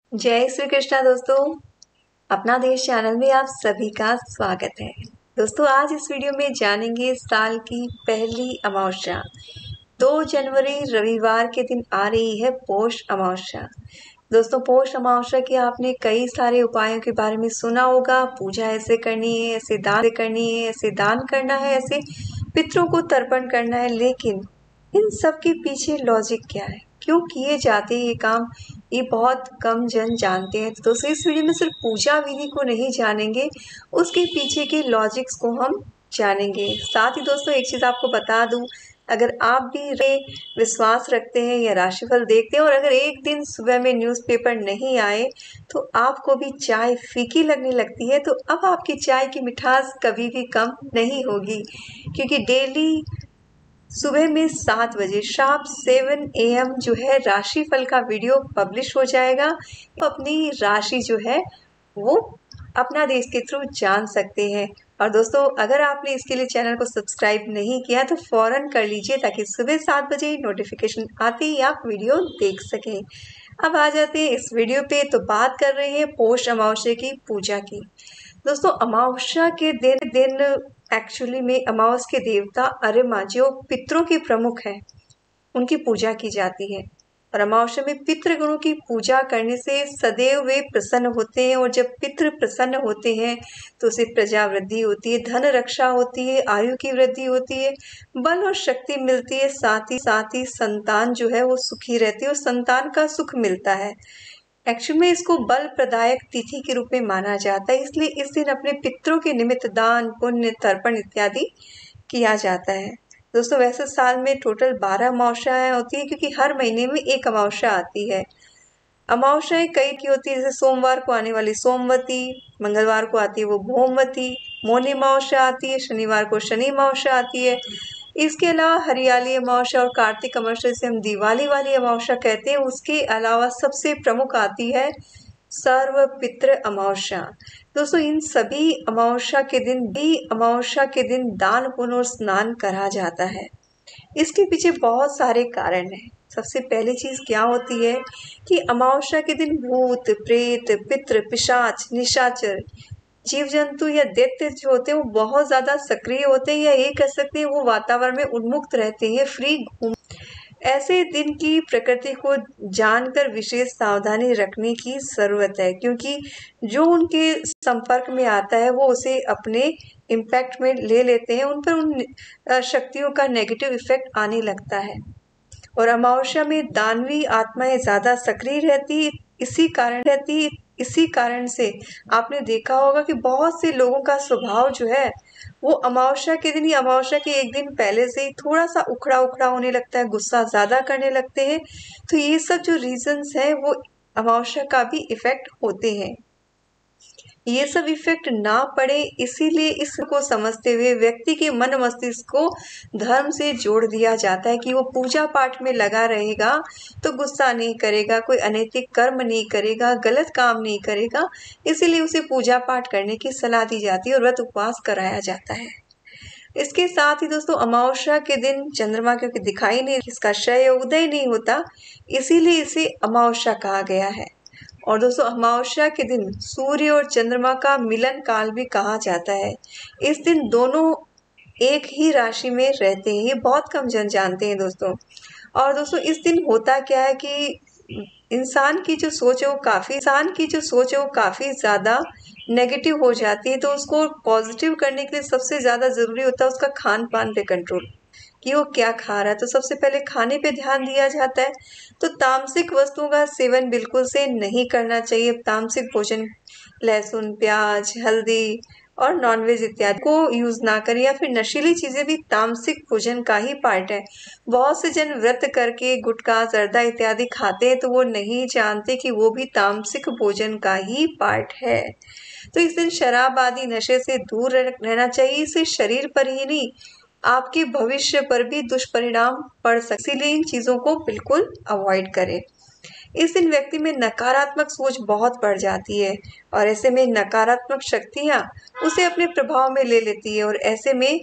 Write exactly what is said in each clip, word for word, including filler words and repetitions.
जय श्री कृष्णा दोस्तों। अपना देश चैनल में आप सभी का स्वागत है। दोस्तों आज इस वीडियो में जानेंगे साल की पहली अमावस्या दो जनवरी रविवार के दिन आ रही है पौष अमावस्या। दोस्तों पौष अमावस्या के आपने कई सारे उपायों के बारे में सुना होगा। पूजा ऐसे करनी है, ऐसे दान करनी है, ऐसे दान करना है, ऐसे पितरों को तर्पण करना है, लेकिन इन सब के पीछे लॉजिक क्या है, क्यों किए जाते हैं ये काम, ये बहुत कम जन जानते हैं। तो दोस्तों इस वीडियो में सिर्फ पूजा विधि को नहीं जानेंगे, उसके पीछे के लॉजिक्स को हम जानेंगे। साथ ही दोस्तों एक चीज़ आपको बता दूं, अगर आप भी रे विश्वास रखते हैं या राशिफल देखते हैं और अगर एक दिन सुबह में न्यूज़पेपर नहीं आए तो आपको भी चाय फीकी लगने लगती है, तो अब आपकी चाय की मिठास कभी भी कम नहीं होगी, क्योंकि डेली सुबह में सात बजे शार्प सेवन ए एम जो है राशिफल का वीडियो पब्लिश हो जाएगा। तो अपनी राशि जो है वो अपना देश के थ्रू जान सकते हैं। और दोस्तों अगर आपने इसके लिए चैनल को सब्सक्राइब नहीं किया तो फौरन कर लीजिए, ताकि सुबह सात बजे नोटिफिकेशन आते ही आप वीडियो देख सकें। अब आ जाते हैं इस वीडियो पे। तो बात कर रहे हैं पौष अमावस्या की पूजा की। दोस्तों अमावस्या के दिन दिन एक्चुअली में अमावस के देवता अरिमा जो पितरों के प्रमुख हैं उनकी पूजा की जाती है। और अमावस्या में पितृगणों की पूजा करने से सदैव वे प्रसन्न होते हैं, और जब पितृ प्रसन्न होते हैं तो उसे प्रजा वृद्धि होती है, धन रक्षा होती है, आयु की वृद्धि होती है, बल और शक्ति मिलती है, साथ ही साथ ही संतान जो है वो सुखी रहती है और संतान का सुख मिलता है। एक्चुअल में इसको बल प्रदायक तिथि के रूप में माना जाता है, इसलिए इस दिन अपने पितरों के निमित्त दान पुण्य तर्पण इत्यादि किया जाता है। दोस्तों वैसे साल में टोटल बारह अमावस्याएं होती है, क्योंकि हर महीने में एक अमावस्या आती है। अमावस्याएं कई की होती है, जैसे सोमवार को आने वाली सोमवती, मंगलवार को आती है वो भौमवती, मौनी अमावस्या आती है, शनिवार को शनि अमावस्या आती है। इसके अलावा हरियाली अमावस्या और कार्तिक अमावस्या जिसे हम दिवाली वाली अमावस्या कहते हैं, उसके अलावा सबसे प्रमुख आती है सर्व पितृ अमावस्या। दोस्तों इन सभी अमावस्या के दिन भी अमावस्या के दिन दान पुण्य और स्नान करा जाता है। इसके पीछे बहुत सारे कारण हैं। सबसे पहली चीज क्या होती है कि अमावस्या के दिन भूत प्रेत पितृ पिशाच निशाचर जीव जंतु या दैत्य जो होते हैं वो बहुत ज्यादा सक्रिय होते हैं, या ये कह सकते हैं वो वातावरण में उन्मुक्त रहते हैं, फ्री घूम। ऐसे दिन की प्रकृति को जानकर विशेष सावधानी रखने की जरूरत है, क्योंकि जो उनके संपर्क में आता है वो उसे अपने इम्पैक्ट में ले लेते हैं, उन पर उन शक्तियों का नेगेटिव इफेक्ट आने लगता है। और अमावस्या में दानवी आत्माएं ज्यादा सक्रिय रहती, इसी कारण रहती इसी कारण से आपने देखा होगा कि बहुत से लोगों का स्वभाव जो है वो अमावस्या के दिन या अमावस्या के एक दिन पहले से ही थोड़ा सा उखड़ा उखड़ा होने लगता है, गुस्सा ज्यादा करने लगते हैं। तो ये सब जो रीजंस हैं वो अमावस्या का भी इफेक्ट होते हैं। ये सब इफेक्ट ना पड़े इसीलिए इसको समझते हुए व्यक्ति के मन मस्तिष्क को धर्म से जोड़ दिया जाता है कि वो पूजा पाठ में लगा रहेगा तो गुस्सा नहीं करेगा, कोई अनैतिक कर्म नहीं करेगा, गलत काम नहीं करेगा। इसीलिए उसे पूजा पाठ करने की सलाह दी जाती है और व्रत उपवास कराया जाता है। इसके साथ ही दोस्तों अमावस्या के दिन चंद्रमा क्योंकि दिखाई नहीं, इसका क्षय उदय नहीं होता, इसीलिए इसे अमावस्या कहा गया है। और दोस्तों अमावस्या के दिन सूर्य और चंद्रमा का मिलन काल भी कहा जाता है। इस दिन दोनों एक ही राशि में रहते हैं, ये बहुत कम जन जानते हैं दोस्तों। और दोस्तों इस दिन होता क्या है कि इंसान की जो सोच है वो काफी इंसान की जो सोच है वो काफी ज्यादा नेगेटिव हो जाती है, तो उसको पॉजिटिव करने के लिए सबसे ज्यादा जरूरी होता है उसका खान पान पे कंट्रोल, कि वो क्या खा रहा है। तो सबसे पहले खाने पे ध्यान दिया जाता है। तो तामसिक वस्तुओं का सेवन बिल्कुल से नहीं करना चाहिए। तामसिक भोजन लहसुन प्याज हल्दी और नॉनवेज इत्यादि को यूज ना करें, या फिर नशीली चीजें भी तामसिक भोजन का ही पार्ट है। बहुत से जन व्रत करके गुटखा जर्दा इत्यादि खाते हैं, तो वो नहीं जानते कि वो भी तामसिक भोजन का ही पार्ट है। तो इस दिन शराब आदि नशे से दूर रहना चाहिए। इससे शरीर पर ही नहीं आपके भविष्य पर भी दुष्परिणाम पड़ सकते, इसीलिए इन चीजों को बिल्कुल अवॉइड करें। इस दिन व्यक्ति में नकारात्मक सोच बहुत बढ़ जाती है, और ऐसे में नकारात्मक शक्तियां उसे अपने प्रभाव में ले लेती है, और ऐसे में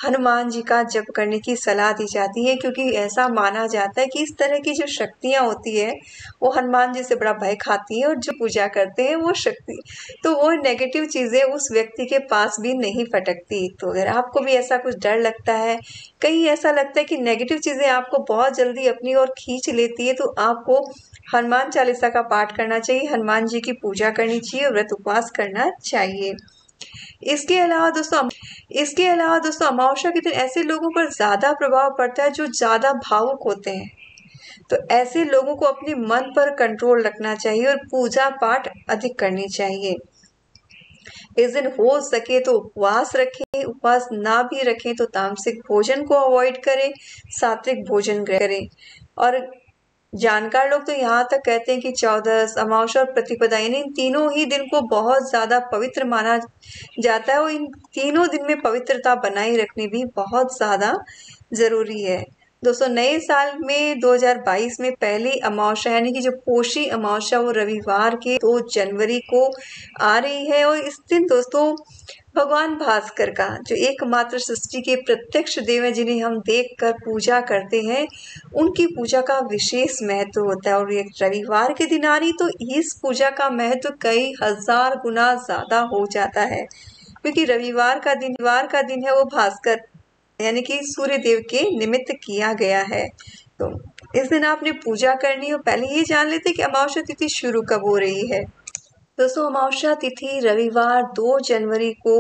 हनुमान जी का जप करने की सलाह दी जाती है, क्योंकि ऐसा माना जाता है कि इस तरह की जो शक्तियाँ होती है वो हनुमान जी से बड़ा भय खाती है, और जो पूजा करते हैं वो शक्ति तो वो नेगेटिव चीज़ें उस व्यक्ति के पास भी नहीं फटकती। तो अगर आपको भी ऐसा कुछ डर लगता है, कहीं ऐसा लगता है कि नेगेटिव चीज़ें आपको बहुत जल्दी अपनी ओर खींच लेती है, तो आपको हनुमान चालीसा का पाठ करना चाहिए, हनुमान जी की पूजा करनी चाहिए, व्रत उपवास करना चाहिए। इसके अलावा दोस्तों इसके अलावा दोस्तों अमावस्या के दिन ऐसे लोगों पर ज़्यादा प्रभाव पड़ता है जो ज़्यादा भावुक होते हैं। तो ऐसे लोगों को अपने मन पर कंट्रोल रखना चाहिए और पूजा पाठ अधिक करनी चाहिए। इस दिन हो सके तो उपवास रखें, उपवास ना भी रखें तो तामसिक भोजन को अवॉइड करें, सात्विक भोजन करें। और जानकार लोग तो यहाँ तक कहते हैं कि चौदस, अमावस्या और प्रतिपदा यानी इन तीनों ही दिन को बहुत ज्यादा पवित्र माना जाता है, और इन तीनों दिन में पवित्रता बनाए रखनी भी बहुत ज्यादा जरूरी है। दोस्तों नए साल में दो हज़ार बाईस में पहली अमावस्या यानी कि जो पोषी अमावस्या वो रविवार के दो जनवरी को आ रही है, और इस दिन दोस्तों भगवान भास्कर का जो एकमात्र सृष्टि के प्रत्यक्ष देव है, जिन्हें हम देखकर पूजा करते हैं, उनकी पूजा का विशेष महत्व होता है। और ये रविवार के दिन आ रही तो इस पूजा का महत्व कई हजार गुना ज्यादा हो जाता है, क्योंकि रविवार का दिन रविवार का दिन है वो भास्कर यानी कि सूर्य देव के निमित्त किया गया है। तो इस दिन आपने पूजा करनी हो। पहले ये जान लेते कि अमावस्या तिथि शुरू कब हो रही है। दोस्तों अमावस्या तिथि रविवार दो जनवरी को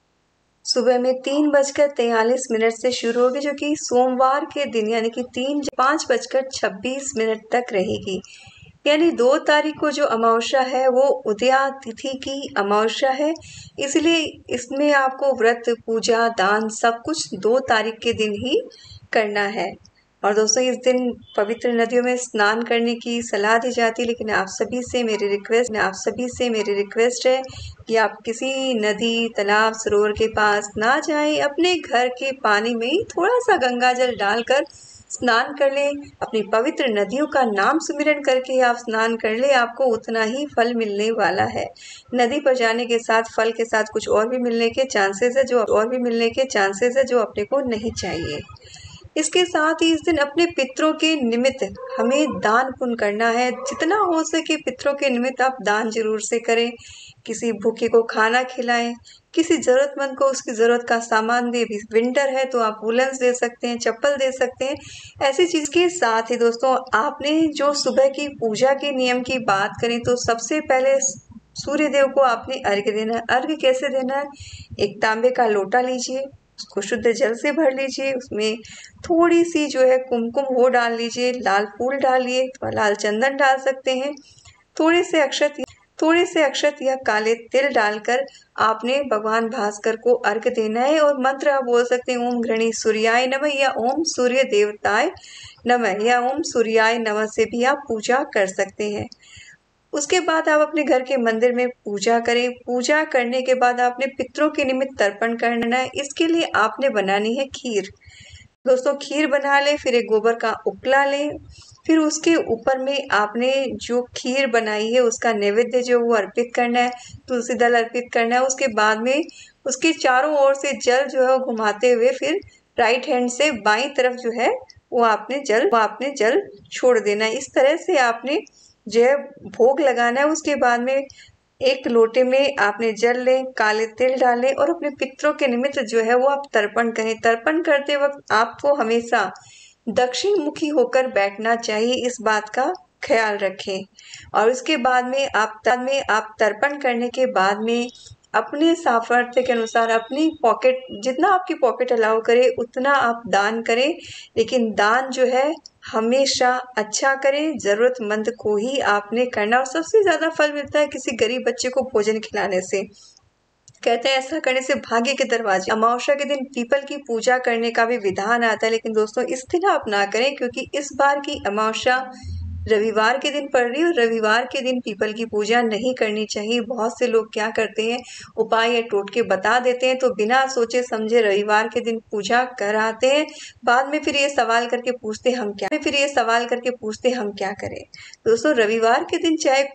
सुबह में तीन बजकर तैयलीस मिनट से शुरू होगी, जो कि सोमवार के दिन यानी कि तीन पाँच बजकर छब्बीस मिनट तक रहेगी। यानी दो तारीख को जो अमावस्या है वो उदया तिथि की अमावस्या है, इसलिए इसमें आपको व्रत पूजा दान सब कुछ दो तारीख के दिन ही करना है। और दोस्तों इस दिन पवित्र नदियों में स्नान करने की सलाह दी जाती है, लेकिन आप सभी से मेरी रिक्वेस्ट आप सभी से मेरी रिक्वेस्ट है कि आप किसी नदी तालाब सरोवर के पास ना जाएं, अपने घर के पानी में ही थोड़ा सा गंगा जल डालकर स्नान कर लें। अपनी पवित्र नदियों का नाम सुमिरन करके आप स्नान कर ले, आपको उतना ही फल मिलने वाला है। नदी पर जाने के साथ फल के साथ कुछ और भी मिलने के चांसेस है जो और भी मिलने के चांसेस है जो अपने को नहीं चाहिए। इसके साथ ही इस दिन अपने पितरों के निमित्त हमें दान पुण्य करना है। जितना हो सके पितरों के निमित्त आप दान जरूर से करें। किसी भूखे को खाना खिलाएं, किसी जरूरतमंद को उसकी जरूरत का सामान दे। विंटर है तो आप वुलन्स दे सकते हैं, चप्पल दे सकते हैं, ऐसी चीज के साथ ही दोस्तों आपने जो सुबह की पूजा के नियम की बात करें तो सबसे पहले सूर्य देव को आपने अर्घ्य देना है। अर्घ्य कैसे देना है? एक तांबे का लोटा लीजिए, उसको शुद्ध जल से भर लीजिए, उसमें थोड़ी सी जो है कुमकुम वो डाल लीजिए, लाल फूल डालिए, लाल चंदन डाल सकते हैं, थोड़े से अक्षत थोड़े से अक्षत या काले तिल डालकर आपने भगवान भास्कर को अर्घ्य देना है। और मंत्र आप बोल सकते हैं ओम घृणी सूर्याय नमः या ओम सूर्य देवताय नमः या ओम सूर्याय नमः से भी आप पूजा कर सकते हैं। उसके बाद आप अपने घर के मंदिर में पूजा करें। पूजा करने के बाद आपने पितरों के निमित्त तर्पण करना है। इसके लिए आपने बनानी है खीर। दोस्तों खीर बना लें, फिर एक गोबर का उपला लें, फिर उसके ऊपर में आपने जो खीर बनाई है उसका नैवेद्य जो वो अर्पित करना है, तुलसी दल अर्पित करना है। उसके बाद में उसके चारों ओर से जल जो है वो घुमाते हुए फिर राइट हैंड से बाईं तरफ जो है वो आपने जल वो आपने जल छोड़ देना है। इस तरह से आपने जो है भोग लगाना है। उसके बाद में एक लोटे में आपने जल लें, काले तिल डालें और अपने पितरों के निमित्त जो है वो आप तर्पण करें। तर्पण करते वक्त आपको हमेशा दक्षिण मुखी होकर बैठना चाहिए, इस बात का ख्याल रखें। और उसके बाद में आप बाद में आप तर्पण करने के बाद में अपने सामर्थ्य के अनुसार अपनी पॉकेट जितना आपकी पॉकेट अलाउ करे उतना आप दान करें, लेकिन दान जो है हमेशा अच्छा करें, जरूरतमंद को ही आपने करना। और सबसे ज्यादा फल मिलता है किसी गरीब बच्चे को भोजन खिलाने से। कहते हैं ऐसा करने से भाग्य के दरवाजे। अमावस्या के दिन पीपल की पूजा करने का भी विधान आता है, लेकिन दोस्तों इस दिन आप ना करें, क्योंकि इस बार की अमावस्या रविवार के दिन पड़ रही है और रविवार के दिन पीपल की पूजा नहीं करनी चाहिए। बहुत से लोग क्या करते हैं, उपाय या टोटके बता देते हैं तो बिना सोचे समझे रविवार के दिन पूजा कराते हैं। बाद में फिर ये सवाल करके पूछते हम क्या फिर ये सवाल करके पूछते हम क्या करें। दोस्तों रविवार के दिन चाहे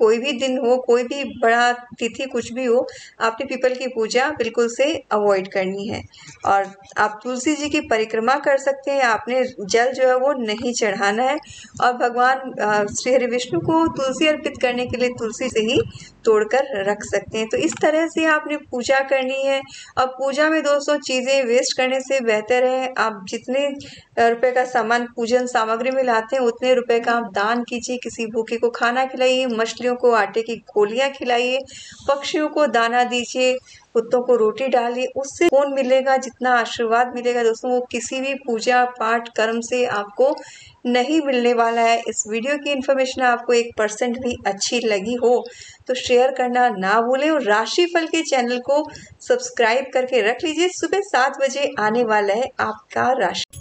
कोई भी दिन हो, कोई भी बड़ा तिथि कुछ भी हो, आपने पीपल की पूजा बिल्कुल से अवॉइड करनी है। और आप तुलसी जी की परिक्रमा कर सकते हैं, आपने जल जो है वो नहीं चढ़ाना है। और भगवान श्री हरि विष्णु को तुलसी अर्पित करने के लिए तुलसी से ही तोड़कर रख सकते हैं। तो इस तरह से आपने पूजा करनी है। और पूजा में दोस्तों चीज़ें वेस्ट करने से बेहतर है आप जितने रुपए का सामान पूजन सामग्री में लाते हैं उतने रुपए का आप दान कीजिए, किसी भूखे को खाना खिलाइए, मछलियों को आटे की गोलियां खिलाइए, पक्षियों को दाना दीजिए, कुत्तों को रोटी डालिए। उससे कौन मिलेगा, जितना आशीर्वाद मिलेगा दोस्तों वो किसी भी पूजा पाठ कर्म से आपको नहीं मिलने वाला है। इस वीडियो की इन्फॉर्मेशन आपको एक परसेंट भी अच्छी लगी हो तो शेयर करना ना भूलें और राशिफल के चैनल को सब्सक्राइब करके रख लीजिए। सुबह सात बजे आने वाला है आपका राशि